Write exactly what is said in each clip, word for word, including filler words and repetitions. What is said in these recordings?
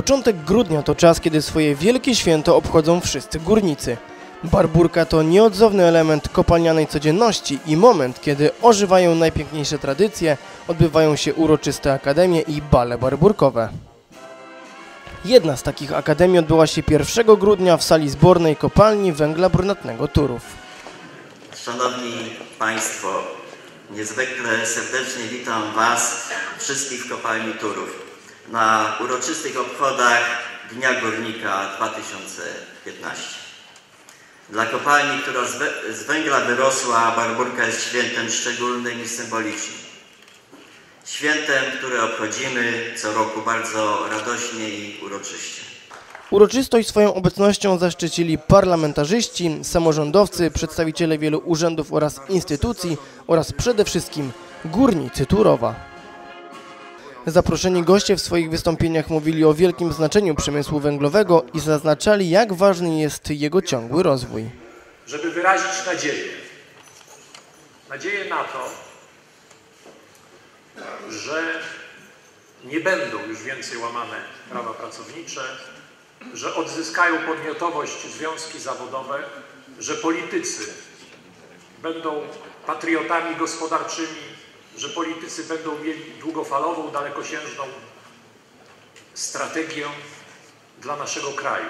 Początek grudnia to czas, kiedy swoje wielkie święto obchodzą wszyscy górnicy. Barburka to nieodzowny element kopalnianej codzienności i moment, kiedy ożywają najpiękniejsze tradycje, odbywają się uroczyste akademie i bale barburkowe. Jedna z takich akademii odbyła się pierwszego grudnia w sali zbornej kopalni węgla brunatnego Turów. Szanowni Państwo, niezwykle serdecznie witam Was wszystkich w kopalni Turów na uroczystych obchodach Dnia Górnika dwa tysiące piętnastego. Dla kopalni, która z węgla wyrosła, barburka jest świętem szczególnym i symbolicznym. Świętem, które obchodzimy co roku bardzo radośnie i uroczyście. Uroczystość swoją obecnością zaszczycili parlamentarzyści, samorządowcy, przedstawiciele wielu urzędów oraz instytucji oraz przede wszystkim górnicy Turowa. Zaproszeni goście w swoich wystąpieniach mówili o wielkim znaczeniu przemysłu węglowego i zaznaczali, jak ważny jest jego ciągły rozwój. Żeby wyrazić nadzieję, nadzieję na to, że nie będą już więcej łamane prawa pracownicze, że odzyskają podmiotowość związki zawodowe, że politycy będą patriotami gospodarczymi, że politycy będą mieli długofalową, dalekosiężną strategię dla naszego kraju.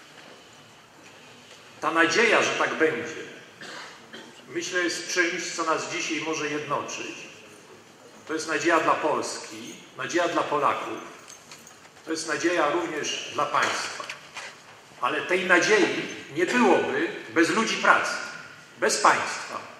Ta nadzieja, że tak będzie, myślę, jest czymś, co nas dzisiaj może jednoczyć. To jest nadzieja dla Polski, nadzieja dla Polaków, to jest nadzieja również dla państwa. Ale tej nadziei nie byłoby bez ludzi pracy, bez państwa.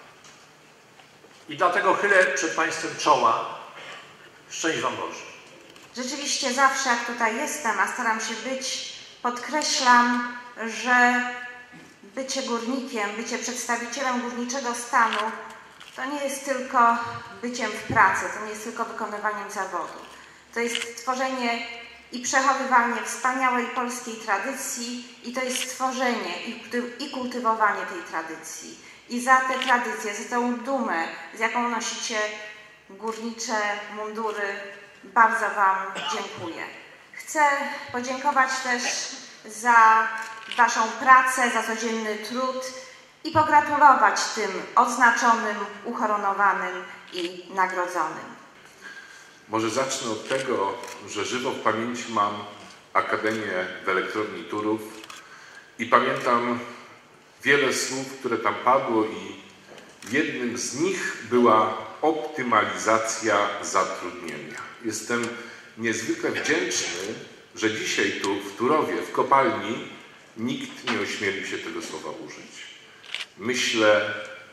I dlatego chylę przed Państwem czoła. Szczęść Wam Boże. Rzeczywiście zawsze, jak tutaj jestem, a staram się być, podkreślam, że bycie górnikiem, bycie przedstawicielem górniczego stanu to nie jest tylko byciem w pracy, to nie jest tylko wykonywaniem zawodu. To jest tworzenie i przechowywanie wspaniałej polskiej tradycji i to jest tworzenie i kultywowanie tej tradycji. I za te tradycje, za tę dumę, z jaką nosicie górnicze mundury, bardzo Wam dziękuję. Chcę podziękować też za Waszą pracę, za codzienny trud i pogratulować tym odznaczonym, uhonorowanym i nagrodzonym. Może zacznę od tego, że żywo w pamięci mam Akademię w Elektrowni Turów i pamiętam wiele słów, które tam padło i jednym z nich była optymalizacja zatrudnienia. Jestem niezwykle wdzięczny, że dzisiaj tu w Turowie, w kopalni, nikt nie ośmielił się tego słowa użyć. Myślę,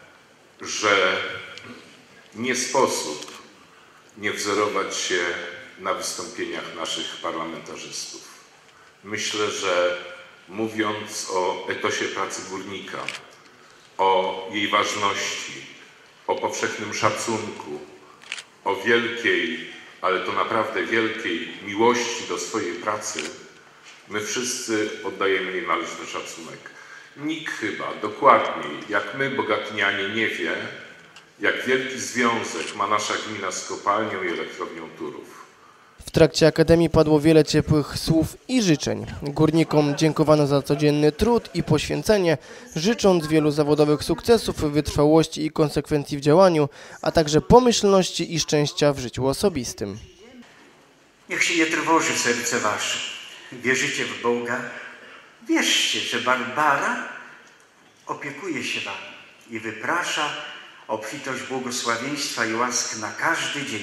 że nie sposób nie wzorować się na wystąpieniach naszych parlamentarzystów. Myślę, że mówiąc o etosie pracy górnika, o jej ważności, o powszechnym szacunku, o wielkiej, ale to naprawdę wielkiej miłości do swojej pracy, my wszyscy oddajemy jej należny szacunek. Nikt chyba dokładniej, jak my, bogatnianie, nie wie, jak wielki związek ma nasza gmina z kopalnią i elektrownią Turów. W trakcie Akademii padło wiele ciepłych słów i życzeń. Górnikom dziękowano za codzienny trud i poświęcenie, życząc wielu zawodowych sukcesów, wytrwałości i konsekwencji w działaniu, a także pomyślności i szczęścia w życiu osobistym. Niech się nie trwoży serce wasze. Wierzycie w Boga? Wierzcie, że Barbara opiekuje się wami i wyprasza obfitość błogosławieństwa i łask na każdy dzień.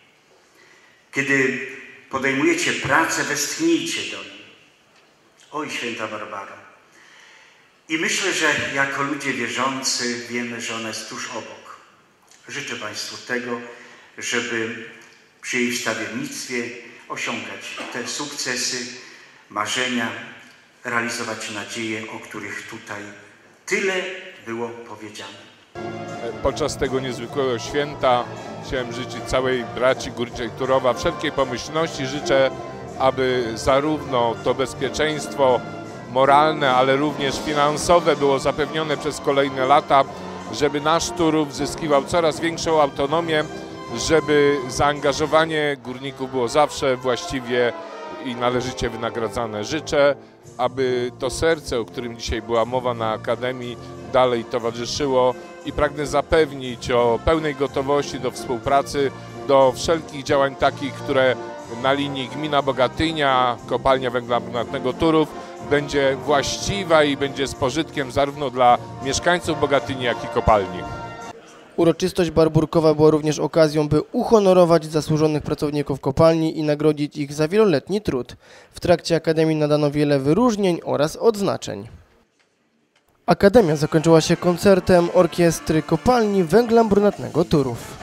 Kiedy podejmujecie pracę, westchnijcie do niej. Oj, święta Barbara. I myślę, że jako ludzie wierzący wiemy, że ona jest tuż obok. Życzę Państwu tego, żeby przy jej wstawiennictwie osiągać te sukcesy, marzenia, realizować nadzieje, o których tutaj tyle było powiedziane. Podczas tego niezwykłego święta chciałem życzyć całej braci górniczej Turowa wszelkiej pomyślności. Życzę, aby zarówno to bezpieczeństwo moralne, ale również finansowe było zapewnione przez kolejne lata, żeby nasz Turów zyskiwał coraz większą autonomię, żeby zaangażowanie górników było zawsze właściwie i należycie wynagradzane. Życzę, aby to serce, o którym dzisiaj była mowa na Akademii, dalej towarzyszyło i pragnę zapewnić o pełnej gotowości do współpracy, do wszelkich działań takich, które na linii gmina Bogatynia, kopalnia węgla brunatnego Turów będzie właściwa i będzie z pożytkiem zarówno dla mieszkańców Bogatyni, jak i kopalni. Uroczystość barburkowa była również okazją, by uhonorować zasłużonych pracowników kopalni i nagrodzić ich za wieloletni trud. W trakcie Akademii nadano wiele wyróżnień oraz odznaczeń. Akademia zakończyła się koncertem orkiestry kopalni węgla brunatnego Turów.